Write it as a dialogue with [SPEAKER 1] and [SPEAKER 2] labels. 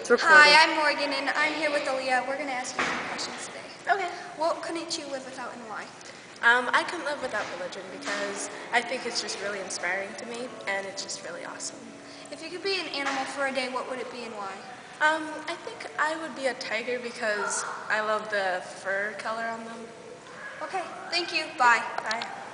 [SPEAKER 1] It's recording.
[SPEAKER 2] Hi, I'm Morgan, and I'm here with Alyah. We're going to ask you some questions today.
[SPEAKER 3] Okay.
[SPEAKER 2] What couldn't you live without and why?
[SPEAKER 3] I couldn't live without religion because I think it's just really inspiring to me, and it's just really awesome.
[SPEAKER 2] If you could be an animal for a day, what would it be and why?
[SPEAKER 3] I think I would be a tiger because I love the fur color on them.
[SPEAKER 2] Okay, thank you. Bye.
[SPEAKER 3] Bye.